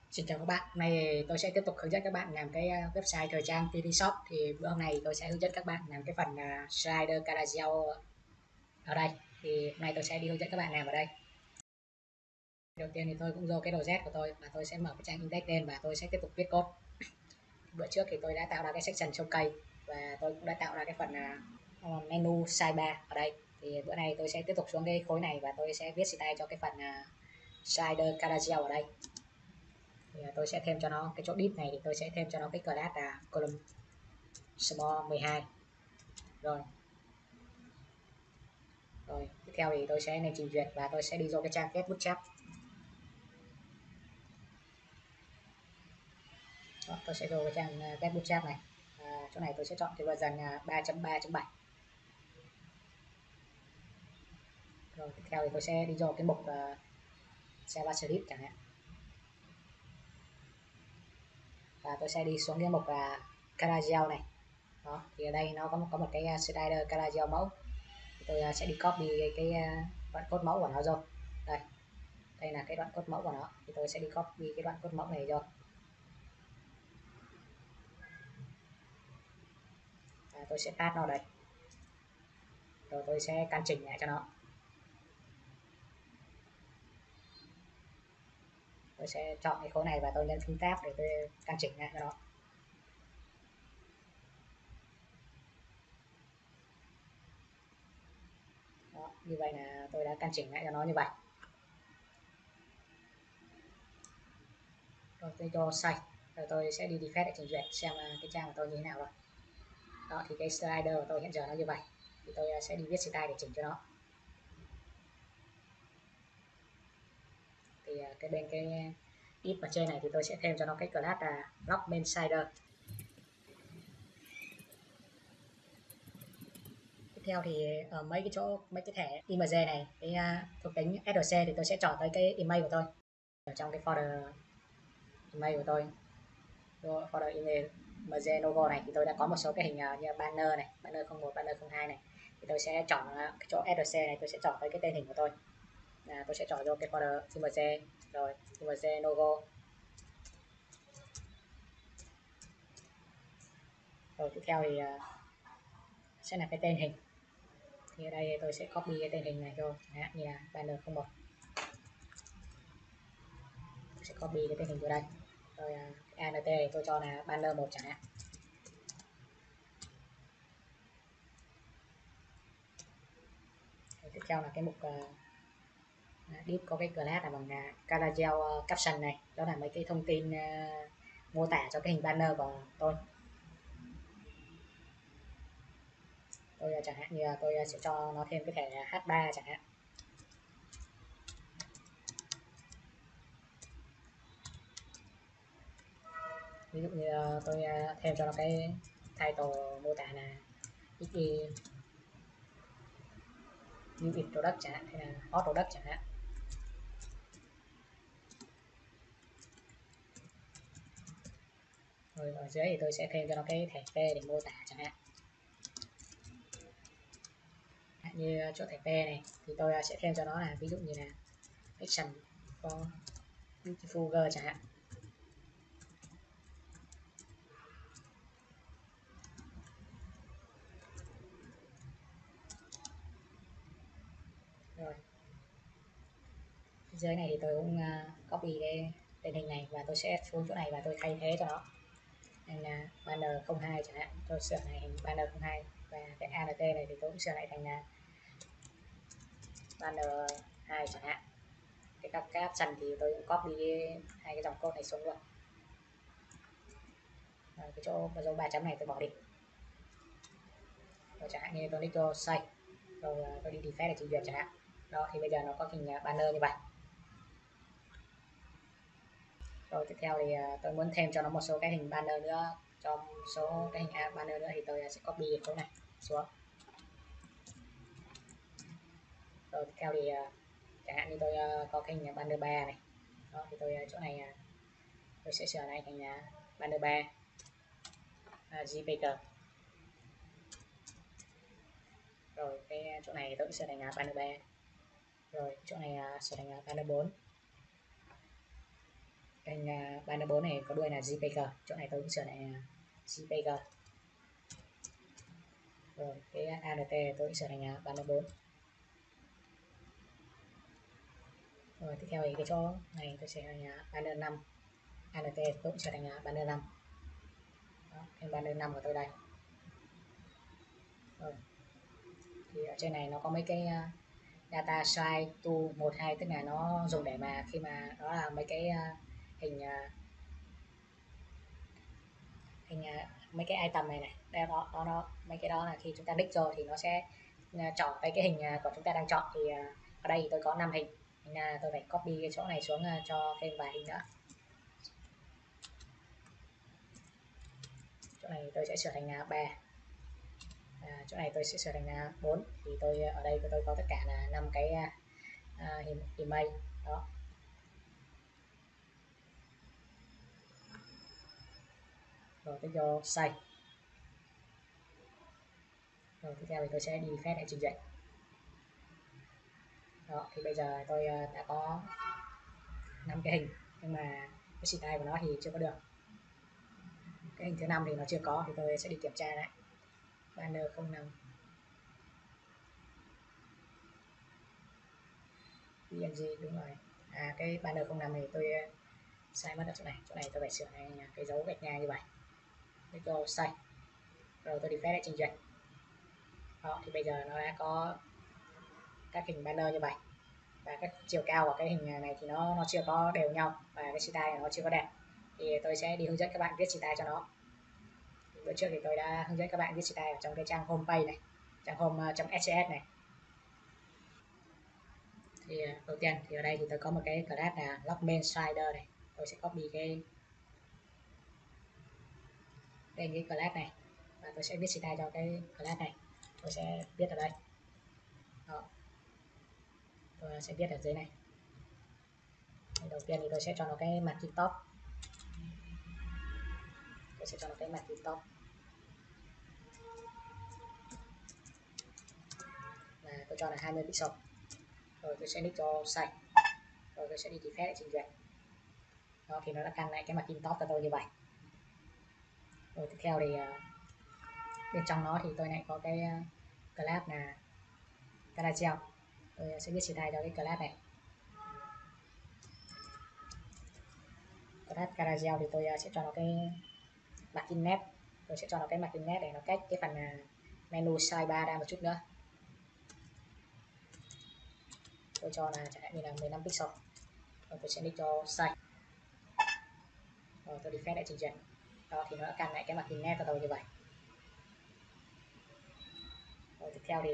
Xin chào các bạn, hôm nay tôi sẽ tiếp tục hướng dẫn các bạn làm cái website thời trang TV Shop. Thì bữa hôm nay tôi sẽ hướng dẫn các bạn làm cái phần slider carousel ở đây. Thì hôm nay tôi sẽ đi hướng dẫn các bạn làm ở đây. Đầu tiên thì tôi cũng vô cái đồ Z của tôi và tôi sẽ mở cái trang index lên và tôi sẽ tiếp tục viết code. Bữa trước thì tôi đã tạo ra cái section trông cây và tôi cũng đã tạo ra cái phần menu sidebar ở đây. Thì bữa nay tôi sẽ tiếp tục xuống cái khối này và tôi sẽ viết style cho cái phần slider carousel ở đây. Thì tôi sẽ thêm cho nó cái chỗ div này, thì tôi sẽ thêm cho nó cái class là column small 12 rồi. Tiếp theo thì tôi sẽ nên trình duyệt và tôi sẽ đi vô cái trang get bootstrap. Tôi sẽ vô cái trang get bootstrap này. Chỗ này tôi sẽ chọn cái version 3.3.7. Rồi tiếp theo thì tôi sẽ đi vô cái mục JavaScript chẳng hạn, và tôi sẽ đi xuống cái mục carousel này. Đó, thì ở đây nó có một cái slider carousel mẫu, thì tôi sẽ đi copy cái đoạn code mẫu của nó rồi. Đây là cái đoạn code mẫu của nó, thì tôi sẽ đi copy cái đoạn code mẫu này rồi. Và tôi sẽ paste nó đây, rồi tôi sẽ căn chỉnh lại cho nó. Tôi sẽ chọn cái khối này và tôi nhấn phím tab để tôi căn chỉnh lại cho nó. Đó, như vậy là tôi đã căn chỉnh lại cho nó như vậy. Rồi tôi cho save, rồi tôi sẽ đi defect để trình duyệt xem cái trang của tôi như thế nào rồi. Đó, thì cái slider của tôi hiện giờ nó như vậy, thì tôi sẽ đi viết style để chỉnh cho nó. Thì cái bên cái if ở trên này thì tôi sẽ thêm cho nó cái class là block main slider. Tiếp theo thì ở mấy cái thẻ img này, cái thuộc tính src thì tôi sẽ chọn tới cái email của tôi. Ở trong cái folder email của tôi, folder email mg logo này, thì tôi đã có một số cái hình như banner này, banner 01, banner 02 này. Thì tôi sẽ chọn cái chỗ src này, tôi sẽ chọn tới cái tên hình của tôi. Tôi sẽ chọn vô cái folder img, rồi img logo. Rồi tiếp theo thì sẽ là cái tên hình. Thì ở đây tôi sẽ copy cái tên hình này vô, như là banner 01. Tôi sẽ copy cái tên hình vô đây. Rồi ant thì tôi cho là banner 1 chẳng hạn. Rồi tiếp theo là cái mục div có cái class là bằng carousel caption này, đó là mấy cái thông tin mô tả cho cái hình banner của tôi. Tôi chẳng hạn như tôi sẽ cho nó thêm cái thẻ H3 chẳng hạn. Ví dụ như tôi thêm cho nó cái title mô tả là new product chẳng hạn, hay là hot product chẳng hạn. Rồi ở dưới thì tôi sẽ thêm cho nó cái thẻ P để mô tả chẳng hạn. Như chỗ thẻ P này thì tôi sẽ thêm cho nó là ví dụ như là action for beautiful girl chẳng hạn. Rồi dưới này thì tôi cũng copy cái tên hình này và tôi sẽ xuống chỗ này và tôi thay thế cho nó, nên là banner 02 chẳng hạn, tôi sửa lại thành banner 02. Và cái ANT này thì tôi cũng sửa lại thành là banner 2 chẳng hạn. Cái caption thì tôi cũng copy hai cái dòng code này xuống luôn. Rồi cái chỗ dấu 3 chấm này tôi bỏ đi. Rồi chẳng hạn như tôi cho save, rồi tôi đi defect để trình duyệt chẳng hạn. Đó, thì bây giờ nó có hình banner như vậy. Rồi tiếp theo thì tôi muốn thêm cho nó một số cái hình banner nữa, cho số cái hình banner nữa, thì tôi sẽ copy cái chỗ này xuống. Rồi tiếp theo thì chẳng hạn như tôi có cái hình banner 3 này. Đó, thì tôi chỗ này tôi sẽ sửa lại thành banner 3 JPG. Rồi cái chỗ này tôi sẽ thành banner 3. Rồi chỗ này sửa thành banner 4. hình banner 4 này có đuôi là JPG, chỗ này tôi cũng sửa lại JPG. Rồi cái ANT tôi cũng sửa thành banner 4. Rồi tiếp theo thì cái chỗ này tôi sẽ thành banner 5, ANT tôi cũng sửa thành banner 5. Đó, thêm banner 5 của tôi đây. Rồi. Thì ở trên này nó có mấy cái data size to 1, 2, tức là nó dùng để mà khi mà đó là mấy cái hình mấy cái item này đây, đó mấy cái đó là khi chúng ta nick rồi thì nó sẽ chọn cái hình của chúng ta đang chọn. Thì ở đây thì tôi có 5 hình nên là tôi phải copy cái chỗ này xuống cho thêm vài hình nữa. Chỗ này tôi sẽ sửa thành 3, chỗ này tôi sẽ sửa thành 4. Thì tôi ở đây tôi có tất cả là 5 cái email đó. Rồi tôi vô save. Rồi tiếp theo thì tôi sẽ đi phép để trình duyệt. Đó, thì bây giờ tôi đã có 5 cái hình nhưng mà cái style của nó thì chưa có được. Cái hình thứ 5 thì nó chưa có, thì tôi sẽ đi kiểm tra lại. Banner 05 PNG, đúng rồi. Cái banner 05 này tôi sai mất ở chỗ này tôi phải sửa này cái dấu gạch ngang như vậy. Tôi cho sai. Rồi tôi đi phép để trình duyệt. Đó, thì bây giờ nó đã có các hình banner như vậy. Và các chiều cao của cái hình này thì nó chưa có đều nhau, và cái style nó chưa có đẹp. Thì tôi sẽ đi hướng dẫn các bạn viết style cho nó. Bữa trước thì tôi đã hướng dẫn các bạn viết style ở trong cái trang homepage này, trang home.scs này. Thì đầu tiên thì ở đây thì tôi có một cái class là logmain slider này. Tôi sẽ copy cái class này và tôi sẽ viết style cho cái class này. Tôi sẽ viết ở đây. Đó. Tôi sẽ viết ở dưới này. Đầu tiên thì tôi sẽ cho nó cái margin top. Tôi sẽ cho nó cái margin top. Và tôi cho là 20 pixel. Rồi tôi sẽ nick cho size. Rồi tôi sẽ đi effect để chỉnh duyệt. Đó, thì nó đã căn lại cái margin top cho tôi như vậy. Rồi tiếp theo thì bên trong nó thì tôi lại có cái class là Carousel. Tôi sẽ viết style cho cái class này. Class Carousel thì tôi sẽ cho nó cái margin net. Tôi sẽ cho nó cái margin net để nó cách cái phần menu size bar ra một chút nữa. Tôi cho là chẳng hạn như là 15 pixel. Rồi tôi sẽ đi cho size. Rồi tôi đi phép để chỉnh duyệt. Đó, thì nó đã căn lại cái margin net của tôi như vậy. Rồi tiếp theo thì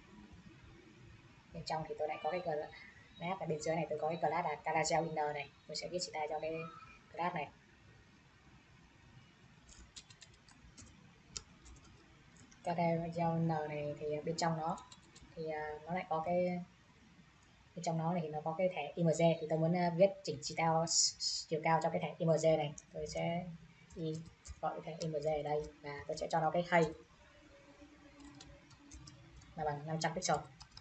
bên trong thì tôi lại có cái class, và bên dưới này tôi có cái class là Carousel inner này. Tôi sẽ viết style cho cái class này. Carousel inner này thì bên trong nó thì nó lại có cái bên trong nó này thì nó có cái thẻ img. Thì tôi muốn viết chỉnh chiều cao cho cái thẻ img này. Tôi sẽ đi gọi cái thẻ img ở đây và tôi sẽ cho nó cái height là bằng 500 pixel.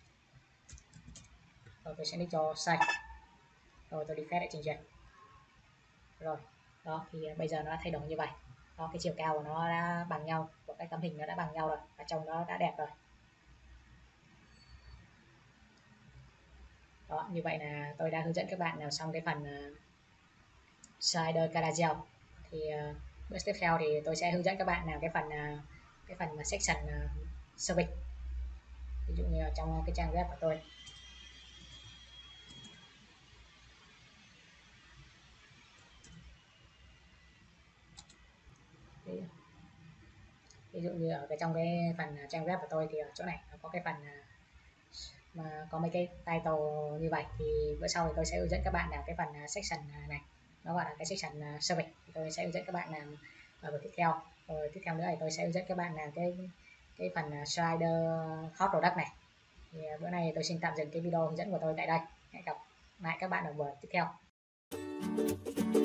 Rồi tôi sẽ đi cho size. Rồi tôi đi phép để chỉnh duyệt. Rồi đó, thì bây giờ nó đã thay đổi như vậy. Đó, cái chiều cao của nó đã bằng nhau, của cái tấm hình nó đã bằng nhau rồi, và trông nó đã đẹp rồi. Đó, như vậy là tôi đã hướng dẫn các bạn làm xong cái phần slider Carousel. Thì bước tiếp theo thì tôi sẽ hướng dẫn các bạn làm cái phần mà section service. Ví dụ như trong cái trang web của tôi. Ví dụ như ở trong cái phần trang web của tôi thì ở chỗ này nó có cái phần mà có mấy cái title như vậy. Thì bữa sau thì tôi sẽ hướng dẫn các bạn làm cái phần section này, nó gọi là cái section service. Tôi sẽ hướng dẫn các bạn làm ở bước tiếp theo. Rồi tiếp theo nữa thì tôi sẽ hướng dẫn các bạn làm cái phần slider hot product này. Thì bữa nay tôi xin tạm dừng cái video hướng dẫn của tôi tại đây. Hẹn gặp lại các bạn ở buổi tiếp theo.